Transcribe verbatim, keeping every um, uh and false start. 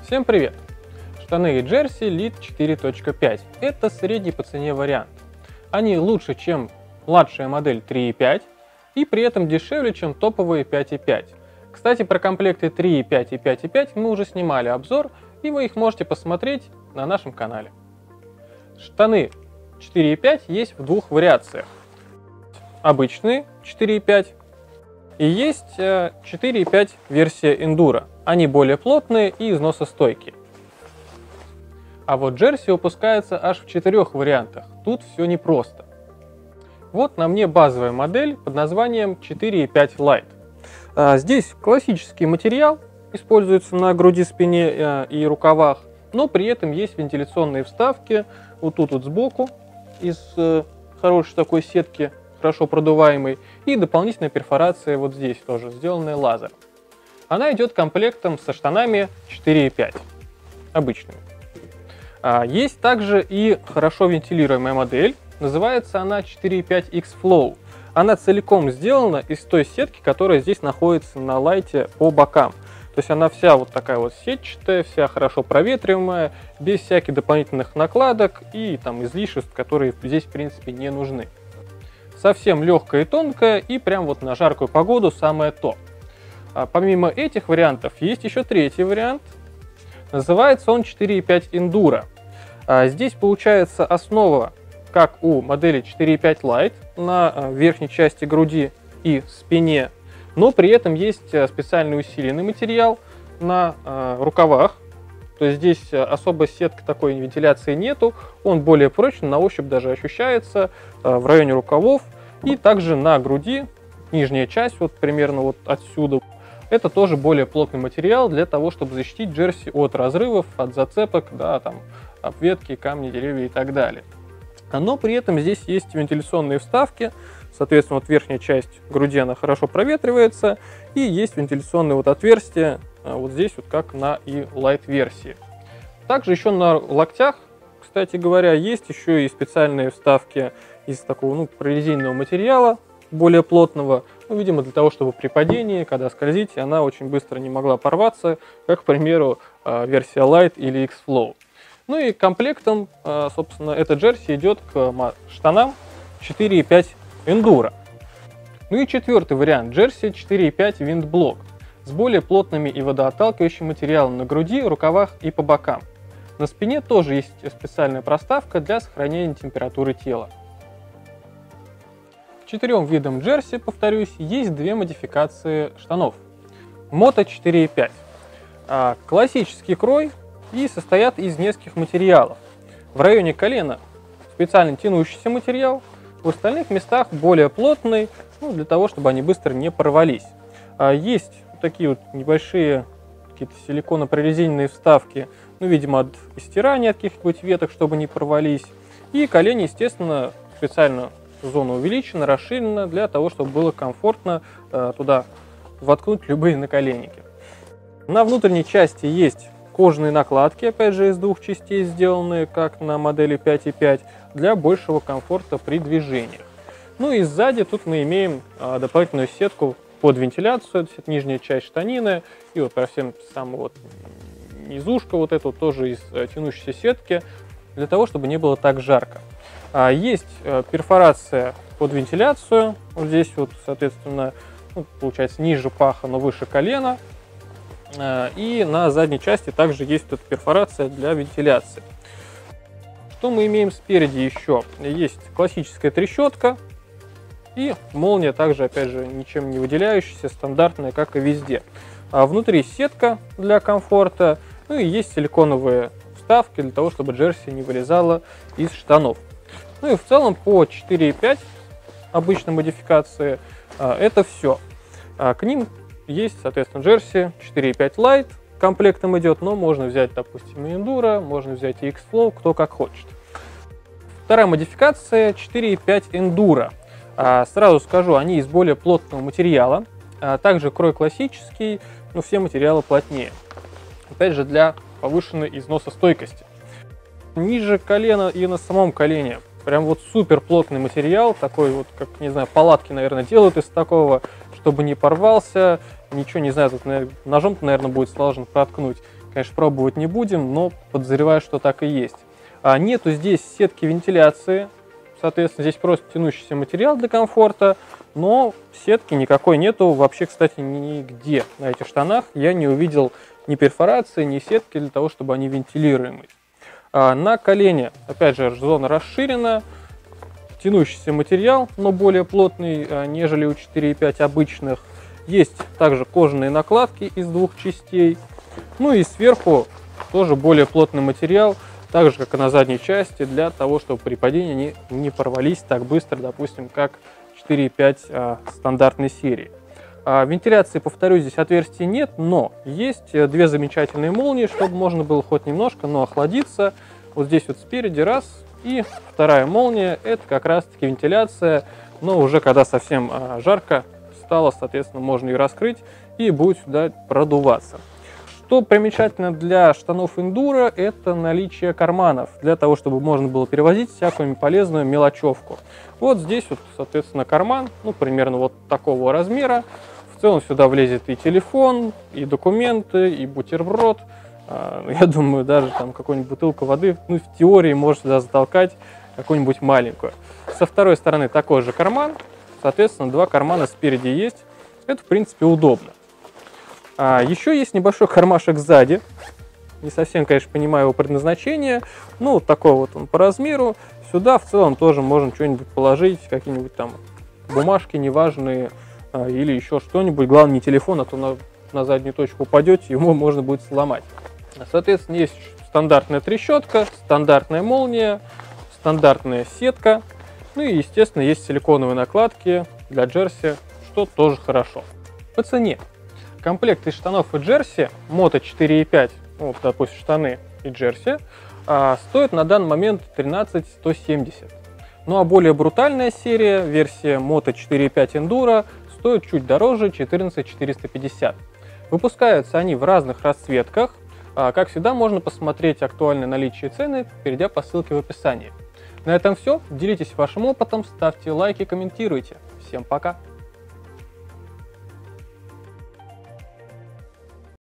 Всем привет! Штаны Jersey Elite четыре точка пять. Это средний по цене вариант. Они лучше, чем младшая модель три и пять, и при этом дешевле, чем топовые пять и пять. Кстати, про комплекты три и пять и пять и пять мы уже снимали обзор, и вы их можете посмотреть на нашем канале. Штаны четыре и пять есть в двух вариациях. Обычные четыре и пять и есть четыре и пять версия Enduro. Они более плотные и износостойкие. А вот Jersey выпускается аж в четырех вариантах. Тут все непросто. Вот на мне базовая модель под названием четыре и пять Lite. А здесь классический материал, используется на груди, спине и рукавах, но при этом есть вентиляционные вставки вот тут вот сбоку из хорошей такой сетки, хорошо продуваемой, и дополнительная перфорация вот здесь тоже, сделанная лазером. Она идет комплектом со штанами четыре и пять, обычными. А есть также и хорошо вентилируемая модель, называется она четыре и пять икс Flow. Она целиком сделана из той сетки, которая здесь находится на лайте по бокам. То есть она вся вот такая вот сетчатая, вся хорошо проветриваемая, без всяких дополнительных накладок и там излишеств, которые здесь в принципе не нужны. Совсем легкая и тонкая, и прям вот на жаркую погоду самое то. А помимо этих вариантов есть еще третий вариант. Называется он четыре и пять Enduro. А здесь получается основа, как у модели четыре и пять Lite, на верхней части груди и спине, но при этом есть специальный усиленный материал на э, рукавах. То есть здесь особо сетки такой вентиляции нету, он более прочный, на ощупь даже ощущается э, в районе рукавов, и также на груди, нижняя часть, вот примерно вот отсюда. Это тоже более плотный материал для того, чтобы защитить Jersey от разрывов, от зацепок, да, там, об ветки, камни, деревья и так далее. Но при этом здесь есть вентиляционные вставки, соответственно, вот верхняя часть груди, она хорошо проветривается, и есть вентиляционные вот отверстия, вот здесь вот как на и Lite версии. Также еще на локтях, кстати говоря, есть еще и специальные вставки из такого, ну, прорезиненного материала, более плотного, ну, видимо, для того, чтобы при падении, когда скользите, она очень быстро не могла порваться, как, к примеру, версия Lite или X Flow. Ну и комплектом, собственно, эта Jersey идет к штанам четыре и пять Enduro. Ну и четвертый вариант Jersey четыре и пять Windblock с более плотными и водоотталкивающим материалом на груди, рукавах и по бокам. На спине тоже есть специальная проставка для сохранения температуры тела. К четырем видам Jersey, повторюсь, есть две модификации штанов. Moto четыре и пять. Классический крой и состоят из нескольких материалов. В районе колена специально тянущийся материал, в остальных местах более плотный, ну, для того, чтобы они быстро не порвались. Есть такие вот небольшие какие-то силиконо-прорезиненные вставки, ну, видимо, от стирания от каких-нибудь веток, чтобы не порвались. И колени, естественно, специально зона увеличена, расширена, для того, чтобы было комфортно э, туда воткнуть любые наколенники. На внутренней части есть кожаные накладки, опять же, из двух частей сделанные, как на модели пять и пять, для большего комфорта при движениях. Ну и сзади тут мы имеем э, дополнительную сетку под вентиляцию, это нижняя часть штанины, и вот совсем самая вот низушка вот эту тоже из э, тянущейся сетки, для того, чтобы не было так жарко. Есть перфорация под вентиляцию, вот здесь вот, соответственно, ну, получается ниже паха, но выше колена. И на задней части также есть эта перфорация для вентиляции. Что мы имеем спереди еще? Есть классическая трещотка и молния также, опять же, ничем не выделяющаяся, стандартная, как и везде. А внутри сетка для комфорта, ну и есть силиконовые вставки для того, чтобы Jersey не вылезала из штанов. Ну и в целом по четыре и пять обычной модификации это все. К ним есть, соответственно, Jersey четыре и пять Lite комплектом идет, но можно взять, допустим, и Enduro, можно взять и X Flow, кто как хочет. Вторая модификация четыре и пять Enduro. Сразу скажу, они из более плотного материала, также крой классический, но все материалы плотнее. Опять же, для повышенной износостойкости. Ниже колена и на самом колене прям вот супер плотный материал, такой вот, как, не знаю, палатки, наверное, делают из такого, чтобы не порвался, ничего, не знаю, тут ножом, наверное, будет сложно проткнуть. конечно, пробовать не будем, но подозреваю, что так и есть. А нету здесь сетки вентиляции, соответственно, здесь просто тянущийся материал для комфорта, но сетки никакой нету. Вообще, кстати, нигде на этих штанах я не увидел ни перфорации, ни сетки для того, чтобы они вентилируемые. А на колене, опять же, зона расширена, тянущийся материал, но более плотный, нежели у четыре и пять обычных. Есть также кожаные накладки из двух частей. Ну и сверху тоже более плотный материал, так же, как и на задней части, для того, чтобы при падении они не порвались так быстро, допустим, как четыре и пять а, стандартной серии. А, вентиляции, повторюсь, здесь отверстий нет, но есть две замечательные молнии, чтобы можно было хоть немножко, но охладиться. Вот здесь вот спереди раз, и вторая молния, это как раз-таки вентиляция, но уже когда совсем а, жарко стало, соответственно, можно ее раскрыть и будет сюда продуваться. Что примечательно для штанов эндуро, это наличие карманов, для того, чтобы можно было перевозить всякую полезную мелочевку. Вот здесь вот, соответственно, карман, ну, примерно вот такого размера. В целом сюда влезет и телефон, и документы, и бутерброд. Я думаю, даже там какую-нибудь бутылку воды, ну, в теории можно сюда затолкать какую-нибудь маленькую. Со второй стороны такой же карман, соответственно, два кармана спереди есть. Это, в принципе, удобно. А еще есть небольшой кармашек сзади. Не совсем, конечно, понимаю его предназначение. Ну, вот такой вот он по размеру. Сюда в целом тоже можно что-нибудь положить, какие-нибудь там бумажки неважные а, или еще что-нибудь. Главное, не телефон, а то на, на заднюю точку упадете, его можно будет сломать. Соответственно, есть стандартная трещотка, стандартная молния, стандартная сетка. Ну и, естественно, есть силиконовые накладки для джерси, что тоже хорошо. По цене. Комплект из штанов и джерси Moto четыре и пять, вот, допустим, штаны и джерси, а, стоит на данный момент тринадцать сто семьдесят. Ну а более брутальная серия, версия Moto четыре и пять Enduro, стоит чуть дороже, четырнадцать четыреста пятьдесят. Выпускаются они в разных расцветках. А, как всегда, можно посмотреть актуальное наличие цены, перейдя по ссылке в описании. На этом все. Делитесь вашим опытом, ставьте лайки, комментируйте. Всем пока!